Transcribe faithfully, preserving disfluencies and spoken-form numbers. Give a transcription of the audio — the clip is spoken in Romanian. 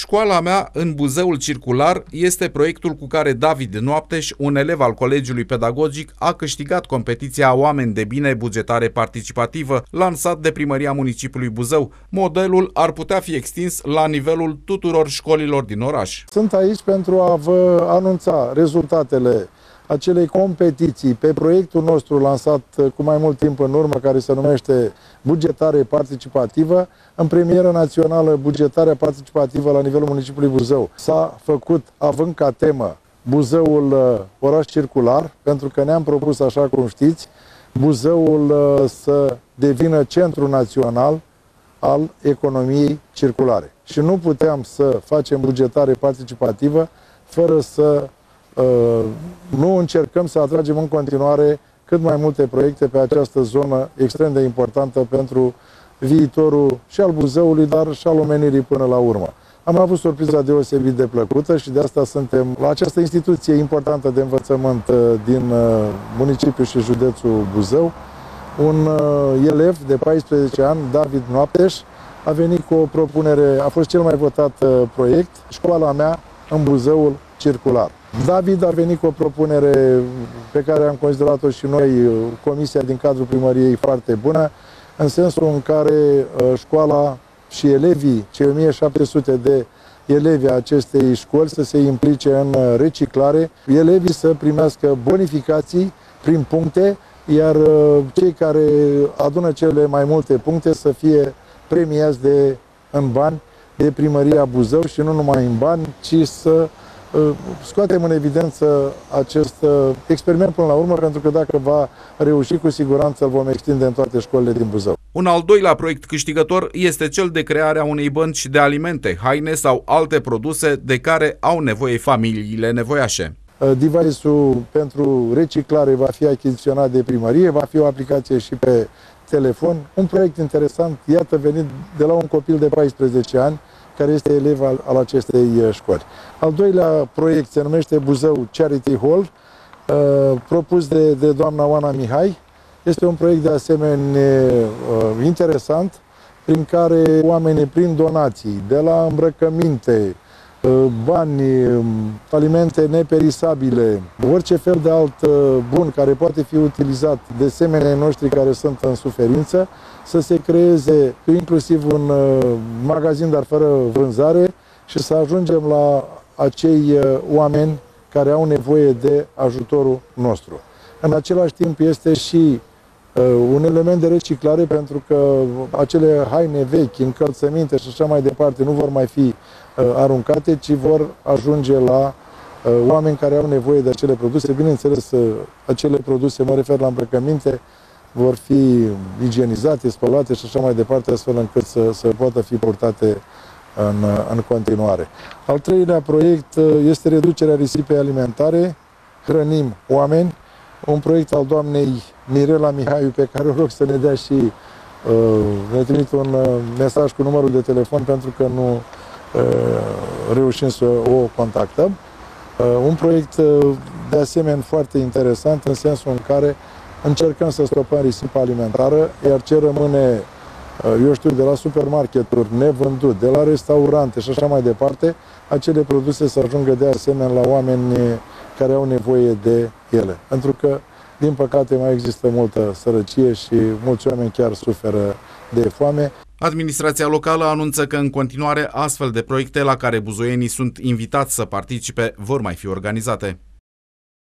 Școala mea în Buzăul Circular este proiectul cu care David Noapteș, un elev al Colegiului Pedagogic, a câștigat competiția Oameni de Bine Bugetare Participativă, lansat de Primăria Municipiului Buzău. Modelul ar putea fi extins la nivelul tuturor școlilor din oraș. Sunt aici pentru a vă anunța rezultatele acelei competiții pe proiectul nostru lansat cu mai mult timp în urmă, care se numește Bugetare Participativă, în premieră națională Bugetarea Participativă la nivelul municipiului Buzău. S-a făcut având ca temă Buzăul oraș circular, pentru că ne-am propus, așa cum știți, Buzăul să devină centru național al economiei circulare. Și nu puteam să facem bugetare participativă fără să Uh, nu încercăm să atragem în continuare cât mai multe proiecte pe această zonă extrem de importantă pentru viitorul și al Buzăului, dar și al omenirii până la urmă. Am avut surpriza deosebit de plăcută și de asta suntem la această instituție importantă de învățământ din uh, municipiul și județul Buzău. Un uh, elev de paisprezece ani, David Noapteș, a venit cu o propunere, a fost cel mai votat uh, proiect, Școala mea în Buzăul Circular. David a venit cu o propunere pe care am considerat-o și noi, comisia din cadrul primăriei, foarte bună, în sensul în care școala și elevii, cei o mie șapte sute de elevi a acestei școli, să se implice în reciclare, elevii să primească bonificații prin puncte, iar cei care adună cele mai multe puncte să fie premiați de, în bani de primăria Buzău și nu numai în bani, ci să scoatem în evidență acest experiment până la urmă, pentru că dacă va reuși, cu siguranță îl vom extinde în toate școlile din Buzău. Un al doilea proiect câștigător este cel de crearea unei bănci de alimente, haine sau alte produse de care au nevoie familiile nevoiașe. Device-ul pentru reciclare va fi achiziționat de primărie, va fi o aplicație și pe telefon. Un proiect interesant, iată, venit de la un copil de paisprezece ani, care este elev al, al acestei școli. Al doilea proiect se numește Buzău Charity Hall, uh, propus de, de doamna Oana Mihai. Este un proiect de asemenea uh, interesant, prin care oamenii, prin donații, de la îmbrăcăminte, uh, bani, alimente neperisabile, orice fel de alt uh, bun care poate fi utilizat de semenii noștri care sunt în suferință, să se creeze inclusiv un uh, magazin, dar fără vânzare, și să ajungem la acei uh, oameni care au nevoie de ajutorul nostru. În același timp este și uh, un element de reciclare, pentru că acele haine vechi, încălțăminte și așa mai departe nu vor mai fi uh, aruncate, ci vor ajunge la uh, oameni care au nevoie de acele produse. Bineînțeles, uh, acele produse, mă refer la îmbrăcăminte, vor fi igienizate, spălate și așa mai departe, astfel încât să, să poată fi purtate în, în continuare. Al treilea proiect este reducerea risipei alimentare, Hrănim oameni, un proiect al doamnei Mirela Mihaiu, pe care o rog să ne dea și uh, ne trimit un uh, mesaj cu numărul de telefon, pentru că nu uh, reușim să o contactăm. Uh, un proiect uh, de asemenea foarte interesant, în sensul în care încercăm să stopăm risipa alimentară, iar ce rămâne, eu știu, de la supermarketuri nevândut, de la restaurante și așa mai departe, acele produse să ajungă de asemenea la oameni care au nevoie de ele. Pentru că, din păcate, mai există multă sărăcie și mulți oameni chiar suferă de foame. Administrația locală anunță că în continuare astfel de proiecte la care buzoienii sunt invitați să participe vor mai fi organizate.